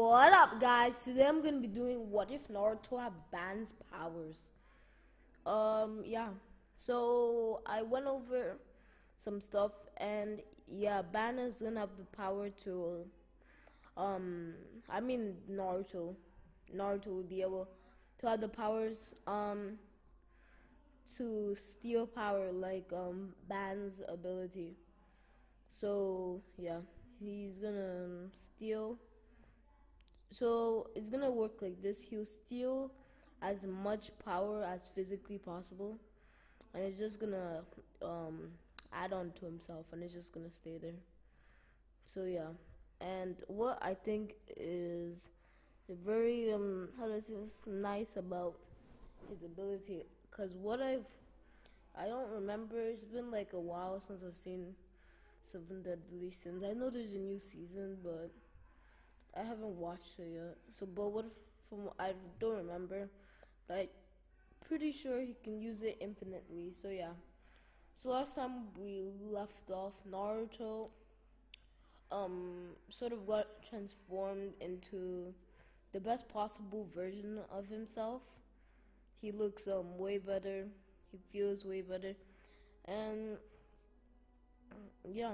What up, guys? Today I'm gonna be doing what if Naruto had Ban's powers. Yeah. So I went over some stuff, and yeah, Ban is gonna have the power to, I mean Naruto. Naruto will be able to have the powers, to steal power like Ban's ability. So yeah, he's gonna steal. So it's gonna work like this. He'll steal as much power as physically possible, and it's just gonna add on to himself, and it's just gonna stay there. So yeah, and what I think is very how does this nice about his ability, because I don't remember. It's been like a while since I've seen Seven Deadly Sins. I know there's a new season, but I haven't watched it yet. So, but what if, from I don't remember, but I'm pretty sure he can use it infinitely. So yeah. So last time we left off, Naruto sort of got transformed into the best possible version of himself. He looks way better. He feels way better, and yeah.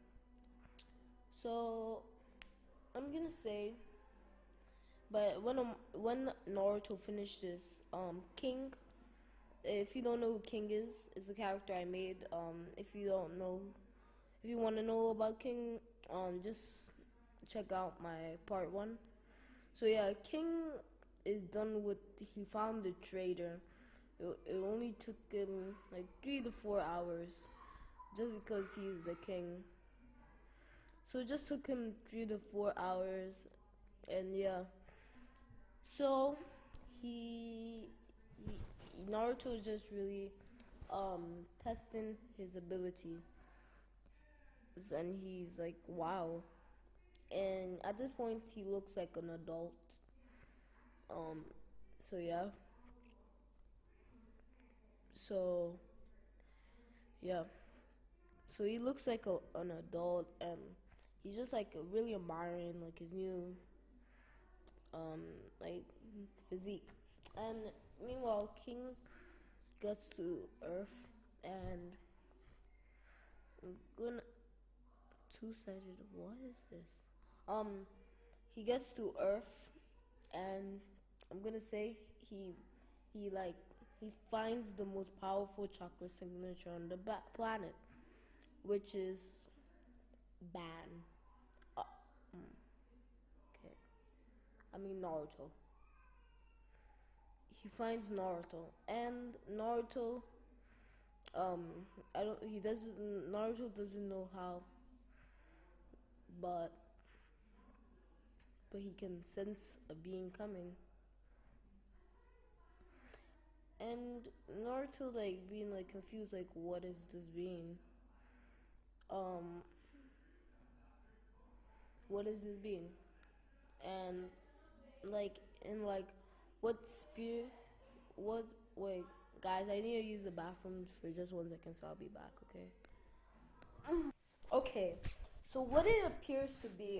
So I'm gonna say, but when Naruto finishes, King. If you don't know who King is a character I made. If you don't know, if you want to know about King, just check out my part 1. So yeah, King is done with. He found the traitor. It only took him like 3 to 4 hours, just because he's the king. So it just took him 3 to 4 hours, and yeah. So he, Naruto is just really testing his ability, and he's like, wow. And at this point, he looks like an adult. Um, so yeah. So yeah. So he looks like an adult, and he's just like really admiring like his new um like physique. And meanwhile, King gets to Earth, and I'm gonna two-sided. What is this? Um, he gets to Earth, and I'm gonna say he like he finds the most powerful chakra signature on the planet, which is Ban. Uh, okay, I mean Naruto. He finds Naruto, and Naruto, um, I don't. He doesn't. Naruto doesn't know how, but he can sense a being coming, and Naruto like being like confused, like what is this being? Um, what is this being? And like in like what spirit? What? Wait, guys, I need to use the bathroom for just 1 second, so I'll be back. Okay. Okay. So what it appears to be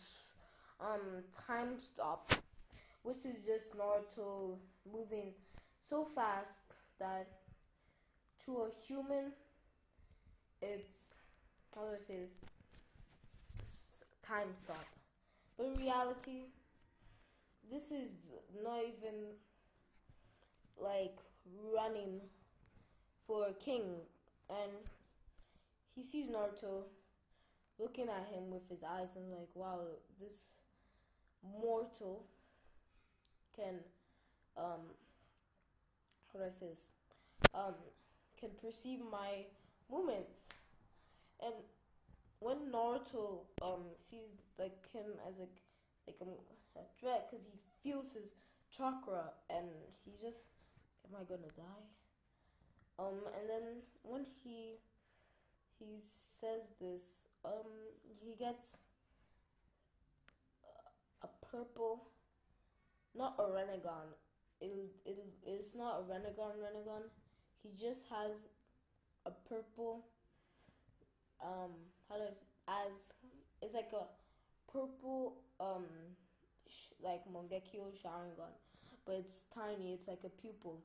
time stop, which is just Naruto moving so fast that to a human it's, how do I say this, time stop. But in reality, this is not even like running for a king, and he sees Naruto looking at him with his eyes and like, wow, this mortal can how do I say this, um can perceive my movements. And when Naruto sees like him as a threat, because he feels his chakra, and he's just, am I gonna die? And then when he says this, he gets a purple, not a Renegon. It's not a Renegon. He just has a purple, how does, as it's like a purple like Mangekyo Sharingan, but it's tiny. It's like a pupil.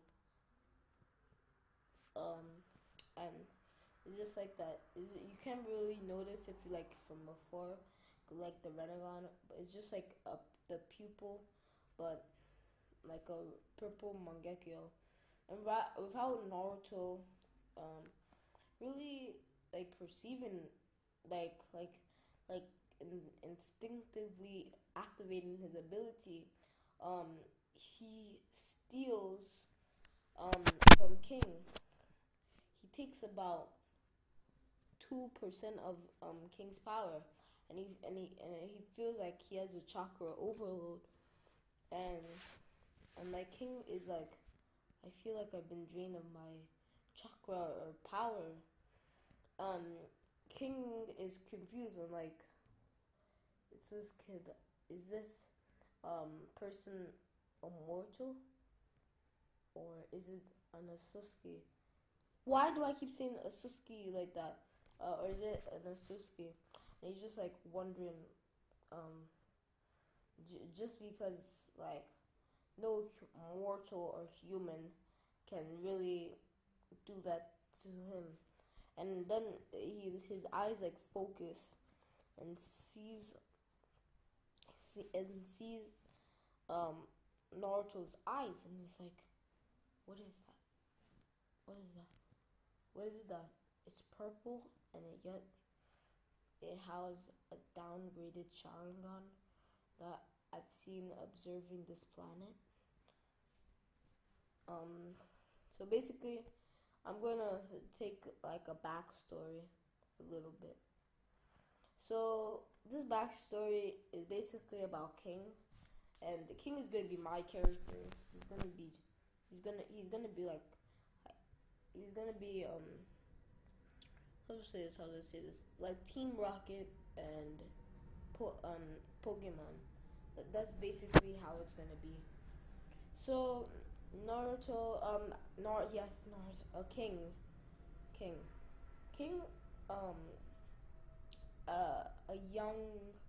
Um, and it's just like that. You can't really notice if you like from before, like the Renegon. But it's just like the pupil, but like a purple Mangekyo. And without Naruto, um, really like perceiving, like like instinctively activating his ability, um, he steals um from King. He takes about 2% of King's power, and he feels like he has a chakra overload, and like King is like, I feel like I've been drained of my chakra or power. Um, King is confused and like, is this kid, is this person immortal or is it an Asuski? Why do I keep saying Asuski like that? Or is it an Asuski? And he's just like wondering, um, just because like no mortal or human can really do that to him. And then his eyes like focus and sees um Naruto's eyes, and he's like, what is that? What is that? What is that? It's purple, and yet it has a downgraded Sharingan that I've seen observing this planet. Um, so basically, I'm gonna take like a backstory a little bit. So this backstory is basically about King, and the King is gonna be my character. He's gonna be like, he's gonna be how to say this, like Team Rocket and Pokemon. That's basically how it's gonna be. So Naruto, Naruto, King, King, um, a young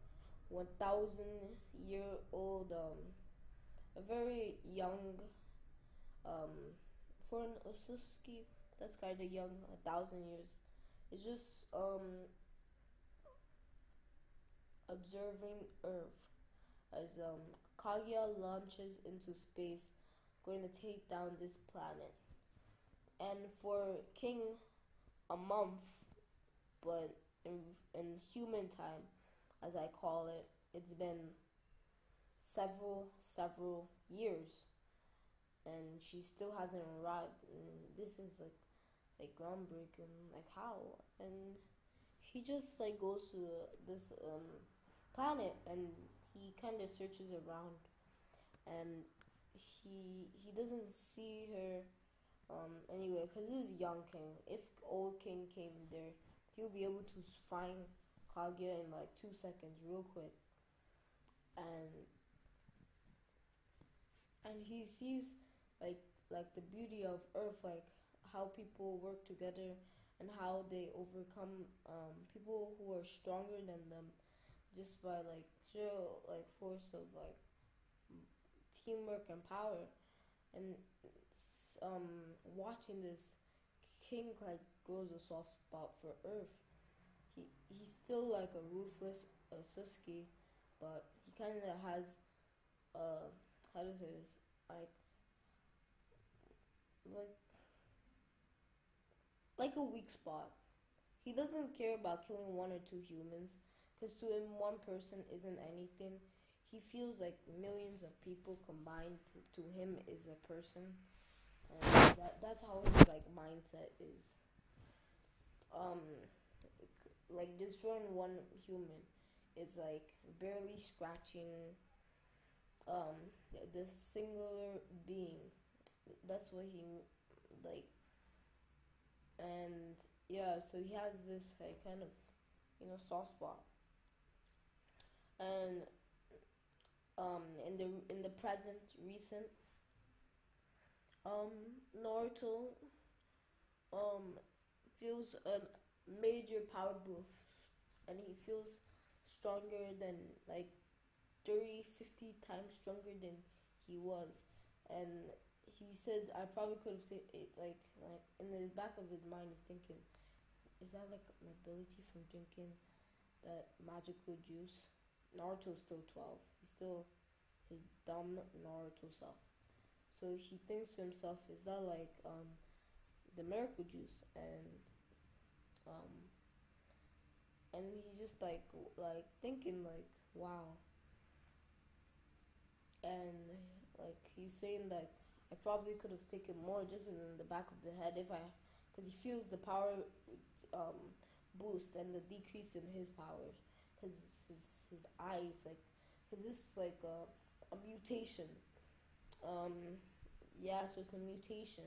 1,000-year-old, a very young, um, for an Osuski, that's kind of young, 1,000 years. It's just observing Earth as Kaguya launches into space, going to take down this planet. And for King, a month, but in human time, as I call it, it's been several years, and she still hasn't arrived. And this is like groundbreaking. Like how? And he just like goes to this planet, and he kind of searches around, and he doesn't see her anyway, because this is young King. If old King came there, he'll be able to find Kaguya in like 2 seconds, real quick, and he sees like the beauty of Earth, like how people work together and how they overcome people who are stronger than them just by like sheer like force of like teamwork and power. And watching this, King like grows a soft spot for Earth. He's still like a ruthless Suski, but he kind of has how to say this, like like like a weak spot. He doesn't care about killing one or two humans, because to him one person isn't anything. He feels like millions of people combined to him is a person, and that's how his like mindset is. Um, like destroying one human, it's like barely scratching um this singular being. That's what he like, and yeah. So he has this like kind of soft spot, and in the present recent, Naruto um feels a major power boost, and he feels stronger than like 30, 50 times stronger than he was. And he said I probably could have like in the back of his mind is thinking, is that like an ability from drinking that magical juice? Naruto's still 12. He's still his dumb Naruto self. So he thinks to himself, is that like the miracle juice? Um and he's just like thinking like, wow. And like he's saying that I probably could have taken more just in the back of the head if I, because he feels the power um, boost and the decrease in his powers, because his eyes like, because this is like a mutation. Yeah, so it's a mutation.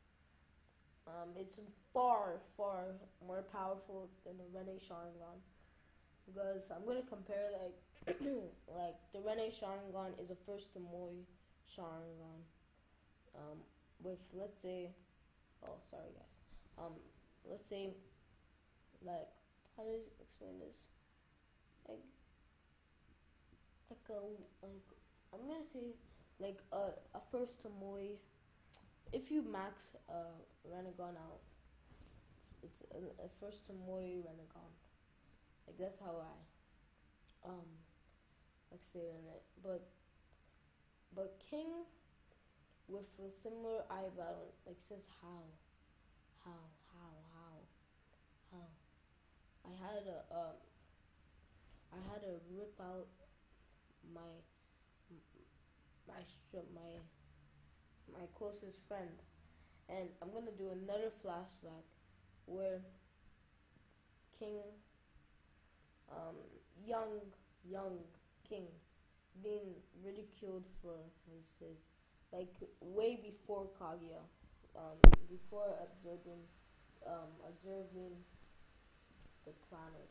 It's far more powerful than the Rene Sharingan, because I'm gonna compare like like the Rene Sharingan is a first Tomoe Sharingan. Um, with let's say, oh sorry guys, um, let's say like how do I explain this? Like like a like I'm gonna say like a first Tomoe. If you max Renegon out, it's a first Tomoe Renegon. Like that's how I like say it. But King with a similar eye battle like says how how I had a I had to rip out my my my my closest friend, and I'm gonna do another flashback where King, um, young young King, being ridiculed for his like way before Kaguya, before observing the planet.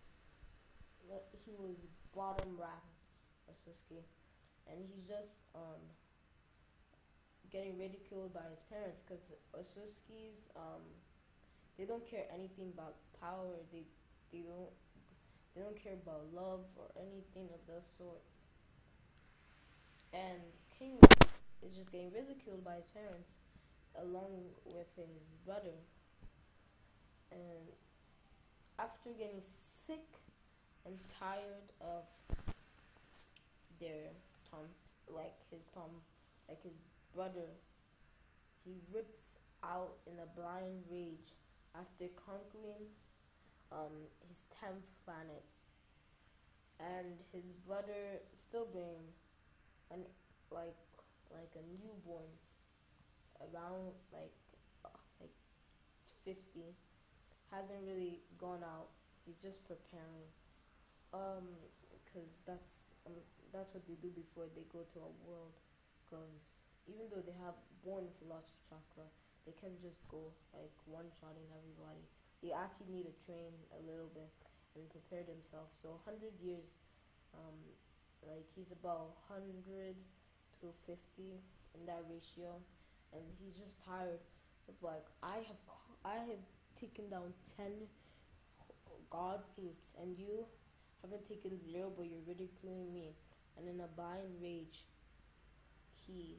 He was bottom rank of Sasuke, and he's just getting ridiculed by his parents because Osuski's they don't care anything about power. They don't they don't care about love or anything of those sorts. And King is just getting ridiculed by his parents along with his brother. And after getting sick and tired of their Tom, like his Tom, like his brother, he rips out in a blind rage after conquering his 10th planet, and his brother still being an like like a newborn around like 50, hasn't really gone out. He's just preparing, because that's what they do before they go to a world. Because even though they have born philosophy chakra, they can just go like one shotting everybody. They actually need to train a little bit and prepare themselves. So 100 years, um, like he's about 100 to 50 in that ratio, and he's just tired of like I have taken down 10 god flutes, and you haven't taken zero, but you're ridiculing me. And in a blind rage, he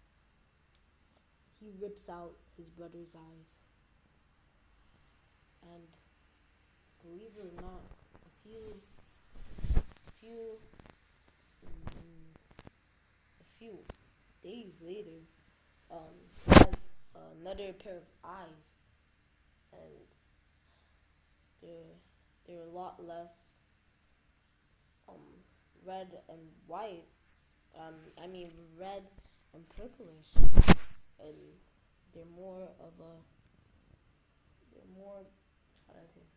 he rips out his brother's eyes. And believe it or not, a few, mm, a few days later, he has another pair of eyes, and they're they're a lot less um red and white. I mean red and purplish, and they're more of a they're more how do I say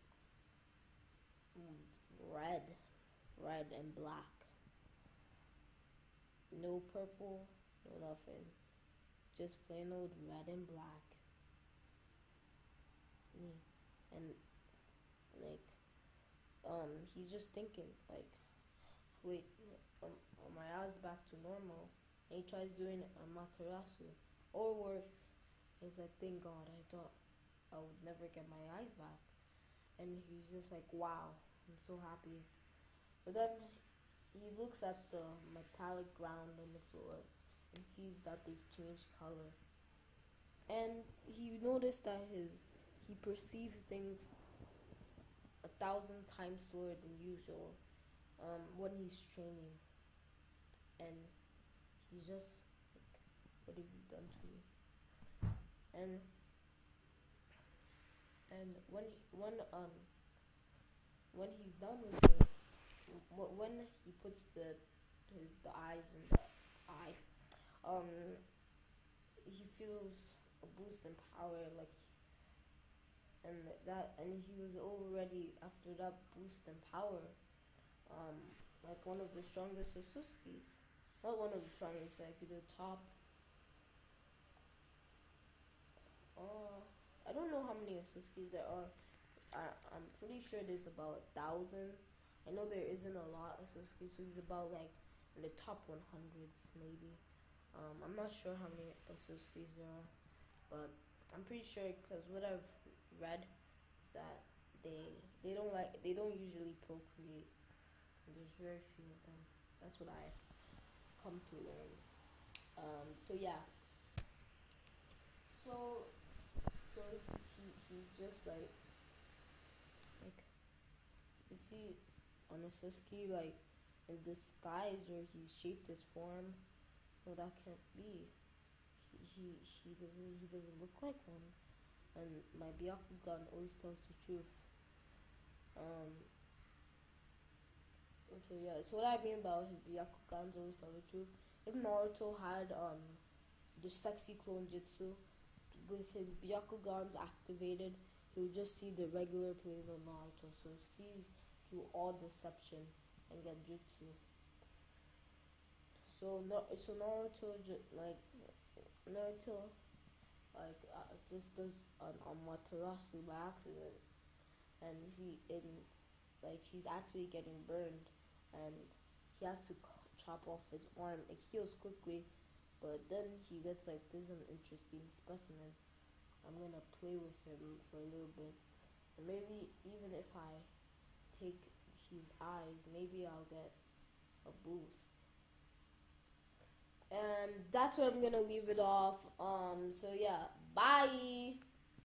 red, red and black. No purple, no nothing. Just plain old red and black. Me. And like he's just thinking like, wait, are my eyes back to normal? And he tries doing a materasu or worse. He's like, thank God, I thought I would never get my eyes back. And he's just like, wow, I'm so happy. But then he looks at the metallic ground on the floor and sees that they've changed color. And he noticed that his he perceives things 1,000 times slower than usual when he's training, and he's just like, "What have you done to me?" And when he's done with it, when he puts the eyes in the eyes, um, he feels a boost in power, like, and he was already after that boost in power, um, like one of the strongest Sasuke's. Not one of the strongest, like the top. I don't know how many Sasuke's there are. I'm pretty sure there's about 1,000. I know there isn't a lot of Sasuke, so he's about like in the top 100s maybe. I'm not sure how many Sasuke's there are, but I'm pretty sure because what I've read is that they don't usually procreate. There's very few of them. That's what I come to learn. So yeah. So he's just like is he on a Sasuke like in disguise, or he's shaped his form? No, that can't be. He doesn't look like one. And my Byakugan always tells the truth. Um. So yeah, so what I mean about his Byakugans always tell the truth. If Naruto had the sexy clone jutsu with his Byakugans activated, he would just see the regular plane of Naruto. So he sees through all deception and get jutsu. So Naruto just does an Amaterasu by accident, and he's actually getting burned, and he has to chop off his arm. It heals quickly, but then he gets like, "This is an interesting specimen. I'm gonna play with him for a little bit, and maybe even if I take his eyes, maybe I'll get a boost." And that's where I'm gonna leave it off. So yeah, bye.